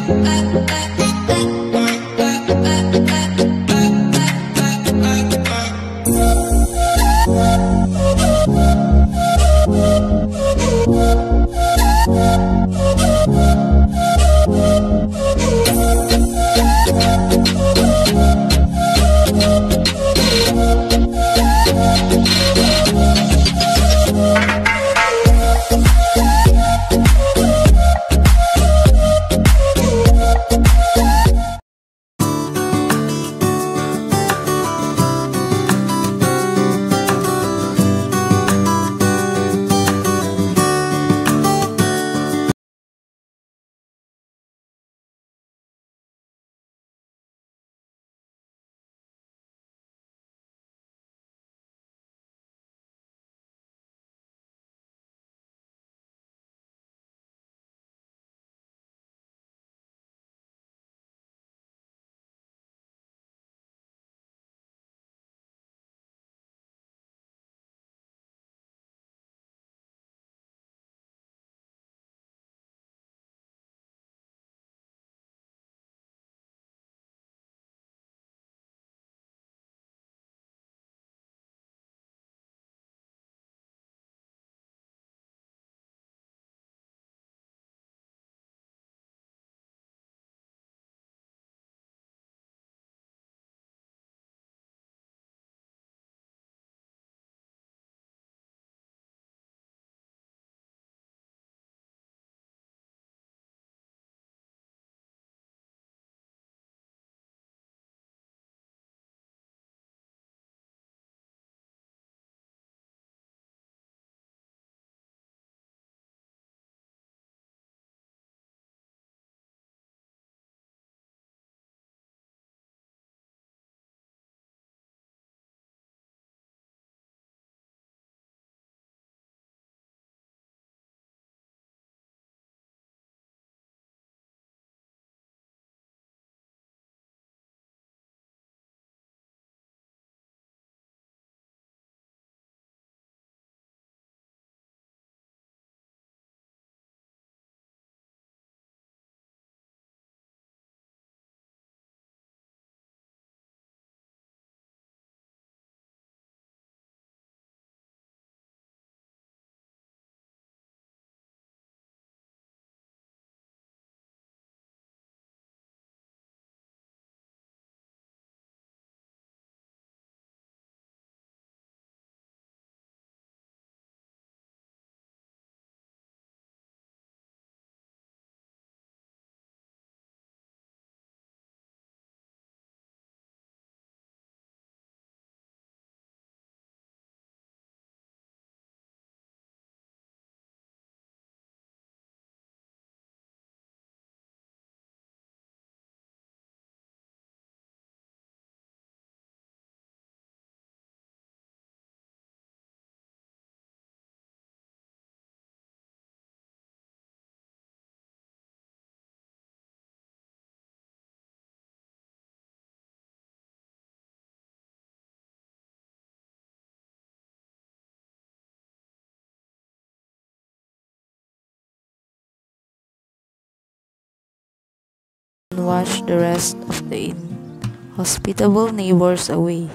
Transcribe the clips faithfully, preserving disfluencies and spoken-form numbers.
And wash the rest of the inhospitable neighbors away.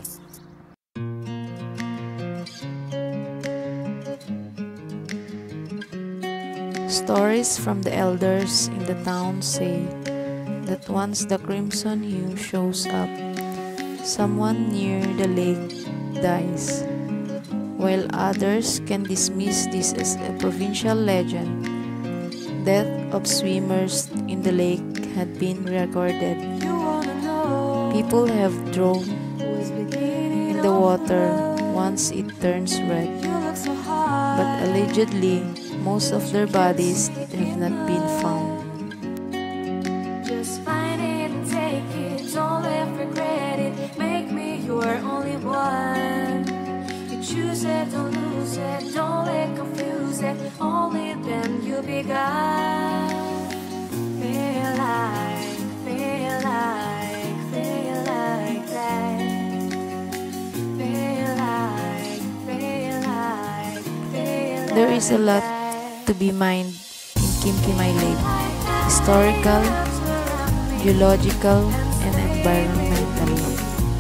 Stories from the elders in the town say that once the crimson hue shows up, someone near the lake dies, while others can dismiss this as a provincial legend. Death of swimmers in the lake had been recorded. People have drowned in the water once it turns red, but allegedly most of their bodies have not been found. Just find it and take it, don't ever regret it. Make me your only one. You choose it, don't lose it, don't let confuse it. Only then you'll be gone. Feel like, feel like, feel like that. Feel like, feel like, feel like. There is a lot to be mined in Kimkimay Lake. Historical, geological and environmental.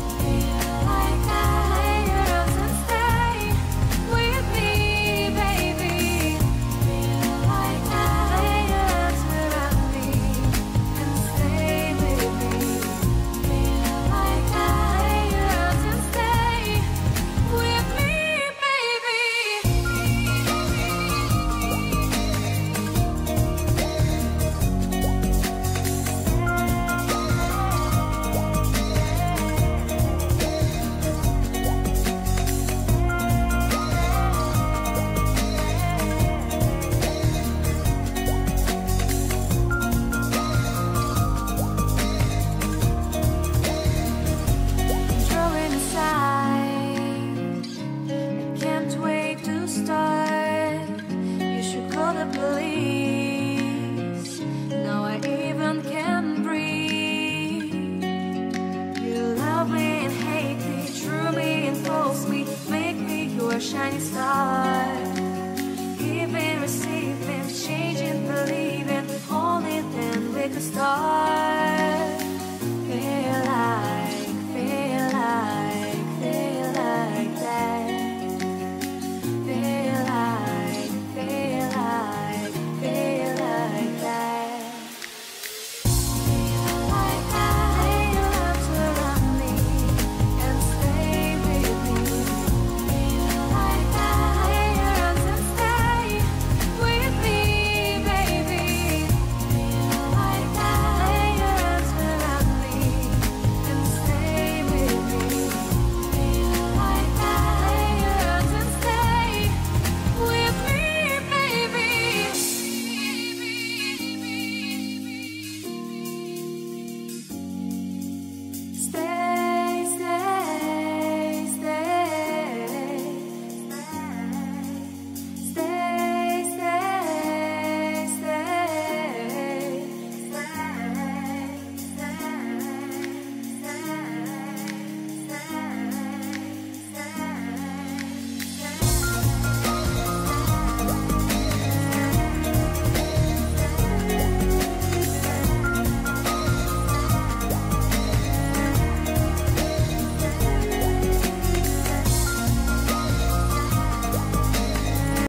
Shining star, giving, receiving, changing, believing, only then we could start.